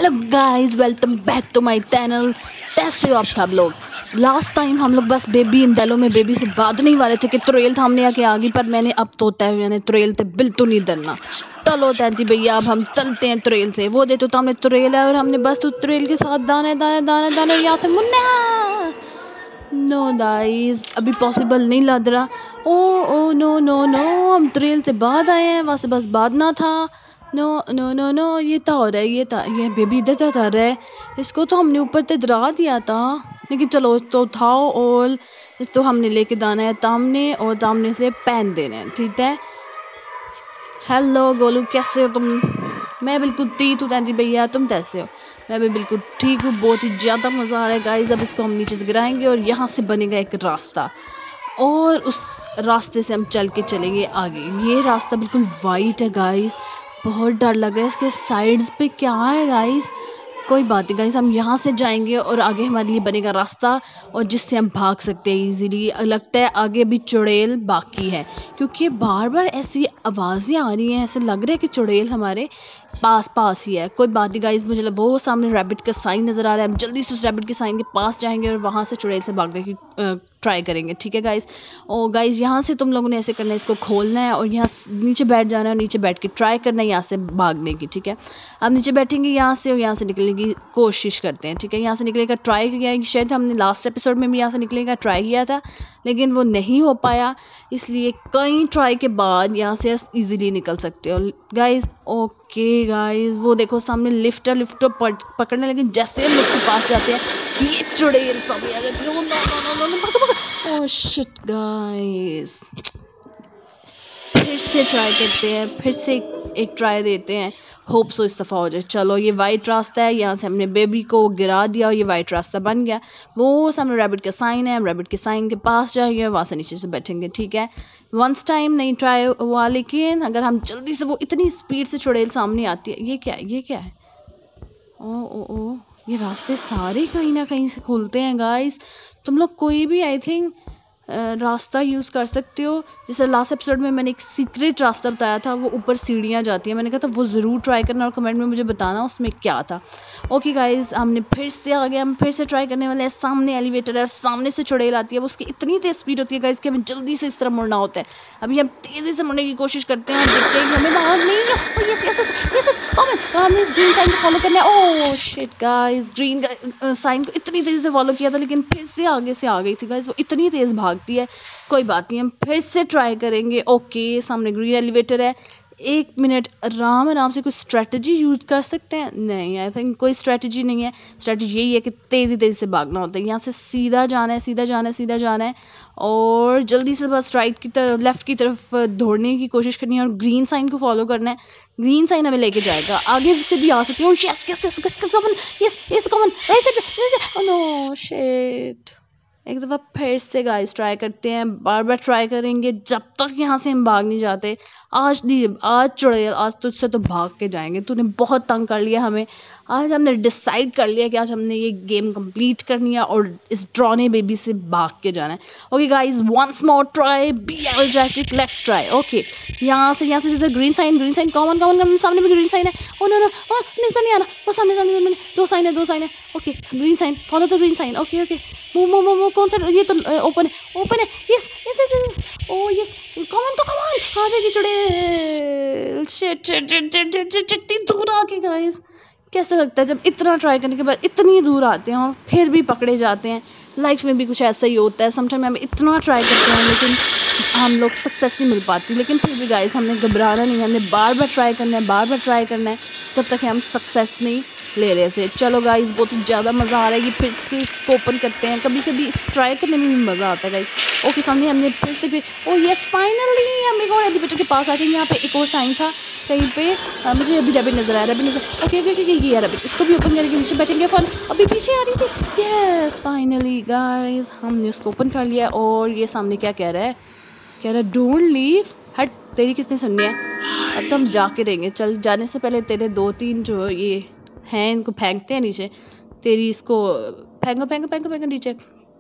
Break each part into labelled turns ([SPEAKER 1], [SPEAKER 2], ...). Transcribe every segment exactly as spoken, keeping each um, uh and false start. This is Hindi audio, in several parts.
[SPEAKER 1] Hello guys, welcome back to my channel. कैसे हो आप सब लोग? लास्ट टाइम हम लोग बस बेबी इन दिलों में बेबी से बात नहीं वाले थे कि तुरेल सामने आके आ गई, पर मैंने अब तो तय मैंने तुरेल से बिल्कुल नहीं डरना। चलो तैंती भैया, अब हम चलते हैं तुरेल से। वो देखो तो हमने तुरेल है और हमने बस उस तुरेल के साथ दाने दाने दाने दाने यहाँ से मुन्ना। नो गाइस, अभी पॉसिबल नहीं लग रहा। Oh oh no no no, हम तुरेल से बाद आए हैं, वहाँ से बस भागना था। नो नो नो नो, ये था हो रहा है, ये था ये बेबी इधर से था रहा है। इसको तो हमने ऊपर से डरा दिया था, लेकिन चलो तो उठाओ और इसको हमने लेके दाना है तामने, और तामने से पैन देना है, ठीक है। हेलो गोलू, कैसे हो तुम? मैं बिल्कुल ठीक हूँ तैंती भैया, तुम कैसे हो? मैं भी बिल्कुल ठीक हूँ, बहुत ही ज़्यादा मज़ा आ रहा है गाइस। अब इसको हम नीचे से गिराएंगे और यहाँ से बनेगा एक रास्ता, और उस रास्ते से हम चल के चलेंगे आगे। ये रास्ता बिल्कुल वाइट है गाइस, बहुत डर लग रहा है। इसके साइड्स पे क्या है गाइस? कोई बात नहीं गाइस, हम यहाँ से जाएंगे और आगे हमारे लिए बनेगा रास्ता, और जिससे हम भाग सकते हैं इजीली। लगता है आगे भी चुड़ैल बाकी है, क्योंकि बार बार ऐसी आवाज़ें आ रही हैं, ऐसे लग रहा है कि चुड़ैल हमारे पास पास ही है। कोई बात नहीं गाइस, मुझे लग वो सामने रैबिट का साइन नज़र आ रहा है। हम जल्दी से उस रैबिट के साइन के पास जाएंगे और वहाँ से चुड़ैल से भागने की ट्राई करेंगे, ठीक है गाइस। और गाइस यहाँ से तुम लोगों ने ऐसे करना है, इसको खोलना है और यहाँ नीचे बैठ जाना है, और नीचे बैठ के ट्राई करना है यहाँ से भागने की, ठीक है। अब नीचे बैठेंगे यहाँ से और यहाँ से निकलने की कोशिश करते हैं, ठीक है। यहाँ से निकले का ट्राई किया, शायद हमने लास्ट एपिसोड में भी यहाँ से निकलने का ट्राई किया था, लेकिन वो नहीं हो पाया। इसलिए कई ट्राई के बाद यहाँ से इजीली निकल सकते हो गाइस। ओके गाइस, वो देखो सामने लिफ्ट है, लिफ्ट पकड़ने, लेकिन जैसे लिफ्ट के पास जाते हैं ये चुड़ैल सामने आ जाती है। No no no no, oh shit guys, फिर से ट्राई करते हैं, फिर से एक ट्राई देते हैं, होप सो इस दफ़ा हो जाए। चलो ये वाइट रास्ता है, यहाँ से हमने बेबी को गिरा दिया और ये वाइट रास्ता बन गया। वो सामने रैबिट का साइन है, हम रैबिट के साइन के पास जाएंगे, वहाँ से नीचे से बैठेंगे, ठीक है। वंस टाइम नहीं ट्राई हुआ, लेकिन अगर हम जल्दी से, वो इतनी स्पीड से चुड़ैल सामने आती है। ये क्या है, ये क्या है? ओ ओ ओ, ये रास्ते सारे कहीं ना कहीं से खुलते हैं गाइस। तुम लोग कोई भी आई थिंक रास्ता यूज़ कर सकते हो। जैसे लास्ट एपिसोड में मैंने एक सीक्रेट रास्ता बताया था, वो ऊपर सीढ़ियाँ जाती हैं, मैंने कहा था वो ज़रूर ट्राई करना और कमेंट में मुझे बताना उसमें क्या था। ओके गाइस, हमने फिर से आ गया, हम फिर से ट्राई करने वाले हैं। सामने एलिवेटर है और सामने से चुड़ैल आती है, वो उसकी इतनी तेज़ स्पीड होती है गाइस कि हमें जल्दी से इस तरह मुड़ना होता है। अभी हम तेज़ी से मुड़ने की कोशिश करते हैं और देखते हैं कि हमें भाग नहीं है। यस यस यस यस, हमने इस ग्रीन साइन को फॉलो करना है। Oh shit guys, green sign को इतनी तेज़ी से फॉलो किया था, लेकिन फिर से आगे से आ गई थी गाइस, वो इतनी तेज़ भागती है। कोई बात नहीं, हम फिर से ट्राई करेंगे। ओके, सामने ग्रीन एलिवेटर है। एक मिनट, आराम आराम से कोई स्ट्रेटजी यूज कर सकते हैं? नहीं, आई थिंक कोई स्ट्रेटजी नहीं है। स्ट्रेटजी यही है कि तेज़ी तेज़ी से भागना होता है। यहाँ से सीधा जाना है, सीधा जाना है, सीधा जाना है, और जल्दी से बस राइट की तरफ, लेफ्ट की तरफ दौड़ने की कोशिश करनी है और ग्रीन साइन को फॉलो करना है। ग्रीन साइन हमें लेके जाएगा, आगे से भी आ सकते हो। Yes yes yes, come on, yes yes come on, right side. No shit, एक दफ़ा फिर से गाइस ट्राई करते हैं, बार बार ट्राई करेंगे जब तक यहाँ से हम भाग नहीं जाते। आज नहीं, आज चुड़ैल, आज तुझसे तो भाग के जाएंगे। तूने बहुत तंग कर लिया हमें। आज हमने डिसाइड कर लिया कि आज हमने ये गेम कंप्लीट करनी है और इस ड्रॉने बेबी से भाग के जाना है। Okay guys, once more try, be energetic, let's try. Okay, यहाँ से यहाँ से जैसे green sign, green sign, come on come on, सामने भी ग्रीन साइन है। ओ नो नो, निशा नहीं आना, वो सामने सामने सामने दो साइन है, दो साइन है। Okay, green sign, follow the green sign. Okay okay, move move move, कौन सा? ये तो ओपन है, ओपन है। Yes yes yes, oh yes, come on तो कॉमन, आ जाएगी चुड़ैल। Shit shit shit shit shit shit, इतनी दूर आके गाइस, कैसा लगता है जब इतना ट्राई करने के बाद इतनी दूर आते हैं और फिर भी पकड़े जाते हैं। लाइफ में भी कुछ ऐसा ही होता है, समटाइम हम इतना ट्राई करते हैं लेकिन हम लोग सक्सेस नहीं मिल पाती। लेकिन फिर भी गाइस, हमने घबराना नहीं है, हमने बार बार ट्राई करना है, बार बार ट्राई करना है, जब तक हम सक्सेस नहीं ले रहे थे। चलो गाइस, बहुत ही ज़्यादा मज़ा आ रहा है। ये फिर से इसको ओपन करते हैं, कभी कभी इस ट्राई करने में भी मज़ा आता है गाइस। ओके, सामने हमने फिर से, ओ यस, फाइनली हम एक और एलिवेटर के पास आ गए। यहाँ पे एक और साइन था कहीं पे, आ, मुझे अभी रैबिट नजर आया, रैबिट नजर। ओके ओके ओके, ये है रैबिट, इसको भी ओपन करके नीचे बैठेंगे। फन अभी पीछे आ रही थी। यस फाइनली गाइस, हमने उसको ओपन कर लिया। और ये सामने क्या कह रहा है? कह रहा है डोंट लीव। हट, तेरी किसने सुननी है? अब तो हम जाके रहेंगे। चल, जाने से पहले तेरे दो तीन जो ये हैं, इनको फेंकते हैं नीचे। तेरी इसको फेंको फेंको फेंको फेंको नीचे।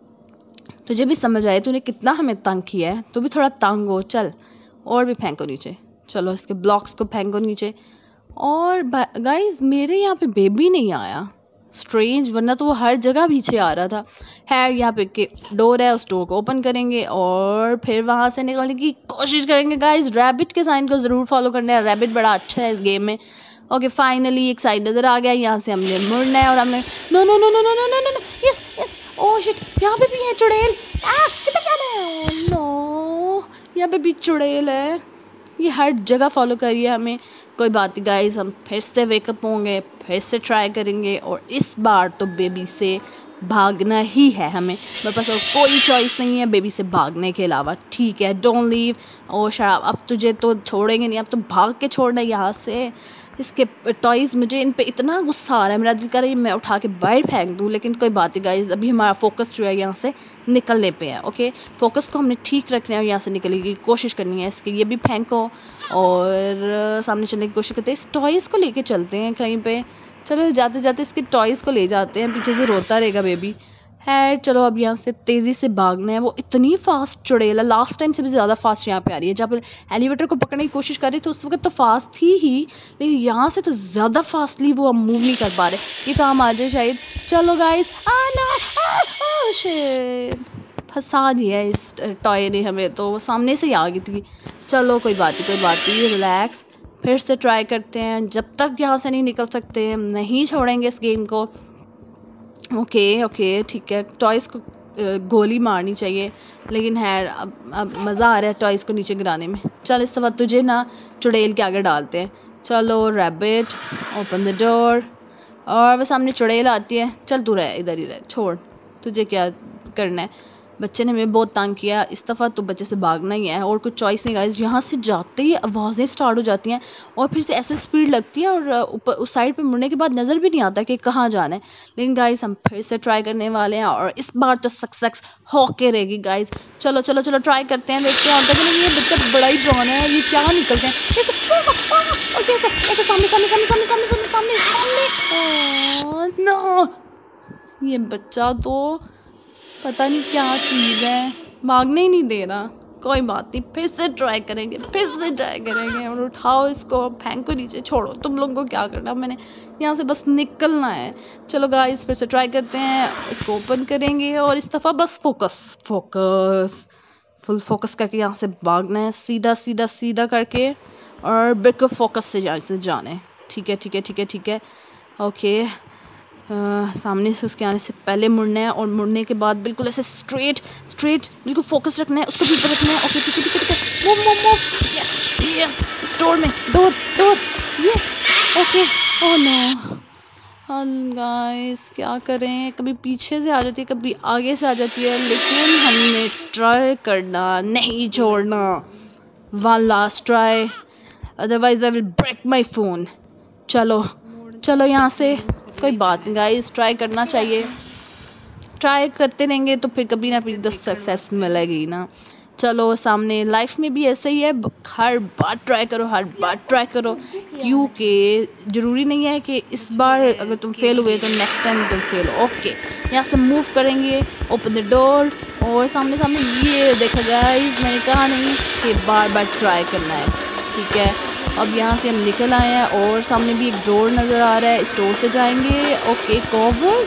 [SPEAKER 1] तुझे भी समझ आए तूने कितना हमें तंग किया है, तू भी थोड़ा तंग हो। चल, और भी फेंको नीचे। चलो, इसके ब्लॉक्स को फेंको नीचे। और गाइस मेरे यहाँ पे बेबी नहीं आया, स्ट्रेंज, वरना तो वो हर जगह पीछे आ रहा था। खैर यहाँ पे के डोर है, उस डोर को ओपन करेंगे और फिर वहाँ से निकलने की कोशिश करेंगे। गाइस रैबिट के साइन को ज़रूर फॉलो करना है, रैबिट बड़ा अच्छा है इस गेम में। ओके फाइनली एक साइन नज़र आ गया, यहाँ से हमने मुड़ना है और हमने no no no no no no no no no yes yes oh shit, यहाँ पे भी है चुड़ैल। आ किधर जाना है? नो यहाँ पे भी चुड़ैल है, ये हर जगह फॉलो करिए हमें। कोई बात नहीं गाइस, हम फिर से वेकअप होंगे, फिर से ट्राई करेंगे और इस बार तो बेबी से भागना ही है हमें। मेरे पास और कोई चॉइस नहीं है बेबी से भागने के अलावा। ठीक है डोंट लीव, ओ शराब, अब तुझे तो छोड़ेंगे नहीं, अब तो भाग के छोड़ना है यहाँ से। इसके टॉयज़, मुझे इन पे इतना गुस्सा आ रहा है, मेरा दिल कर रहा है मैं उठा के बाहर फेंक दूँ, लेकिन कोई बात नहीं गाइस, अभी हमारा फोकस जो है यहाँ से निकलने पे है। ओके फोकस को हमने ठीक रखना है और यहाँ से निकलने की कोशिश करनी है। इसके ये भी फेंको और सामने चलने की कोशिश करते हैं। इस टॉयज़ को लेके चलते हैं कहीं पे, चलो जाते जाते इसके टॉयज़ को ले जाते हैं, पीछे से रोता रहेगा बेबी। है चलो अब यहाँ से तेज़ी से भागना है। वो इतनी फास्ट चुड़ैल है, लास्ट टाइम से भी ज़्यादा फास्ट यहाँ पे आ रही है। जब एलिवेटर को पकड़ने की कोशिश कर रही थी उस वक्त तो फास्ट थी ही, लेकिन यहाँ से तो ज़्यादा फास्टली वो हम मूव नहीं कर पा रहे। ये काम आ जाए शायद। चलो गाइस, आ ना शिट, फंसा दिया इस टॉय ने हमें, तो वो सामने से ही आ गई थी। चलो कोई बात नहीं कोई बात नहीं, रिलैक्स, फिर से ट्राई करते हैं। जब तक यहाँ से नहीं निकल सकते हम नहीं छोड़ेंगे इस गेम को। ओके ओके ठीक है, टॉयज़ को गोली मारनी चाहिए, लेकिन है अब अब मज़ा आ रहा है टॉयज़ को नीचे गिराने में। चल इस दफ़ा तुझे ना चुड़ैल के आगे डालते हैं। चलो रैबिट ओपन द डोर, और वो सामने चुड़ैल आती है। चल तू रह इधर ही रह, छोड़, तुझे क्या करना है। बच्चे ने हमें बहुत तंग किया, इस दफ़ा तो बच्चे से भागना ही है और कुछ चॉइस नहीं गाइस। यहाँ से जाते ही आवाज़ें स्टार्ट हो जाती हैं और फिर से ऐसे स्पीड लगती है और ऊपर उस साइड पे मुड़ने के बाद नज़र भी नहीं आता कि कहाँ जाना है। लेकिन गाइस हम फिर से ट्राई करने वाले हैं और इस बार तो सक्सेस होके रहेगी गाइस। चलो चलो चलो ट्राई करते हैं, देखते हैं होता है कि नहीं। ये बच्चा बड़ा ही डरावना है, ये क्या निकलते हैं कैसे और कैसे ऐसे सामने सामने सामने सामने सामने सामने सामने सामने नो, ये बच्चा तो पता नहीं क्या चीज़ है, भागने ही नहीं दे रहा। कोई बात नहीं, फिर से ट्राई करेंगे फिर से ट्राई करेंगे और उठाओ इसको, फेंको नीचे, छोड़ो तुम लोगों को क्या करना, मैंने यहाँ से बस निकलना है। चलो गाइस फिर से ट्राई करते हैं, इसको ओपन करेंगे और इस दफ़ा बस फोकस फोकस फुल फोकस करके यहाँ से भागना है, सीधा सीधा सीधा करके और बिल्कुल फोकस से यहाँ से जाना है। ठीक है ठीक है ठीक है ठीक है ओके। Uh, सामने से उसके आने से पहले मुड़ना है और मुड़ने के बाद बिल्कुल ऐसे स्ट्रेट स्ट्रेट बिल्कुल फोकस रखना है, उसको भी ऊपर रखना है। ओके ठीक है ठीक है ठीक है, move move move, yes yes, store में door door, yes okay. Oh no guys, क्या करें, कभी पीछे से आ जाती है कभी आगे से आ जाती है, लेकिन हमने ट्राई करना नहीं छोड़ना। One last try, otherwise I will break my phone. चलो चलो यहाँ से, कोई बात नहीं गाइस, ट्राई करना चाहिए, ट्राई करते रहेंगे तो फिर कभी ना कभी तो सक्सेस मिलेगी ना। चलो सामने लाइफ में भी ऐसे ही है, हर बार ट्राई करो हर बार ट्राई करो, क्योंकि ज़रूरी नहीं है कि इस बार अगर तुम फेल हुए तो नेक्स्ट टाइम तुम फेल हो। ओके यहाँ से मूव करेंगे, ओपन द डोर और सामने सामने ये देखा गाइस, मैंने कहा नहीं कि बार बार ट्राई करना है। ठीक है अब यहाँ से हम निकल आए हैं और सामने भी एक डोर नज़र आ रहा है, इस डोर से जाएंगे। Okay cover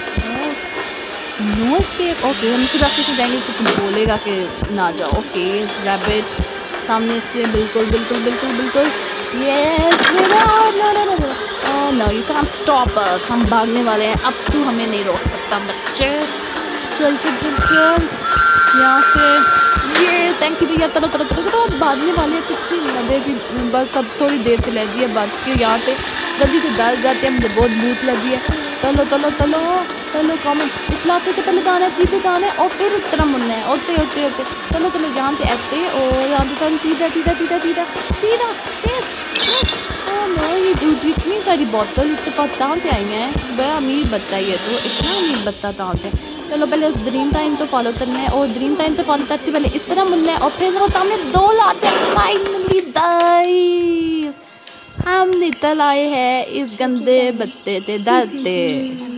[SPEAKER 1] no escape, okay हम इसी रास्ते से जाएंगे, इससे तुम बोलेगा कि ना जाओ। ओके रैबिट सामने से बिल्कुल बिल्कुल बिल्कुल बिल्कुल yes, no no no no oh no you can't stop us, हम भागने वाले हैं, अब तू हमें नहीं रोक सकता बच्चे। चल चल चल चल यहाँ से, ये थैंक यू भैया, चलो चलो चलो चलो भागने वाले कितनी मदद थी, बस अब थोड़ी देर से लगी है बच के यहाँ से जल्दी से दस जाते हैं, मुझे बहुत भूख लगी है। चलो चलो चलो चलो कॉमेंट इखलाते से पहले जाना है, सीधे जाना है और फिर इस तरह मुड़ना है, होते होते होते चलो चलो यहाँ से ऐसे और यहाँ से चल सीधा सीधा सीधा सीधा सीधा नो, ये दूध इतनी सारी बोतल इसके पास कहाँ से आई हैं, बड़ा अमीर बच्चा है तो, इतना अमीर बच्चा कहाँ से। चलो पहले उस ड्रीम टाइम तो फॉलो करना है और ड्रीम टाइम तो फॉलो करते पहले इस तरह मुड़ना है और फिर वो सामने दो लाते हैं। फाइनली गाइस हम निकल आए हैं इस गंदे बत्ते से डरते।